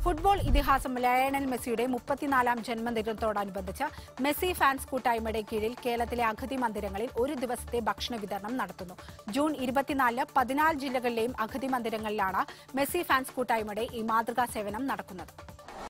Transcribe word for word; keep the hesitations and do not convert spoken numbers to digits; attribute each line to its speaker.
Speaker 1: Football ഇതിഹാസം Lionel മെസ്സിയുടെ മുപ്പത്തിനാലാം ജന്മദിനത്തോടനുബന്ധിച്ച് മെസ്സി ഫാൻസ് കൂട്ടായ്മയുടെ കീഴിൽ കേരളത്തിലെ അഗതി മന്ദിരങ്ങളിൽ ഒരു ദിവസത്തെ ഭക്ഷണ വിതരണം നടത്തുന്നു. ജൂൺ ഇരുപത്തിനാലിന് പതിനാല് ജില്ലകളിലെയും അഗതി മന്ദിരങ്ങളിലാണ് മെസ്സി ഫാൻസ് കൂട്ടായ്മയുടെ ഈ മാതൃകാ സേവനം നടക്കുന്നത്.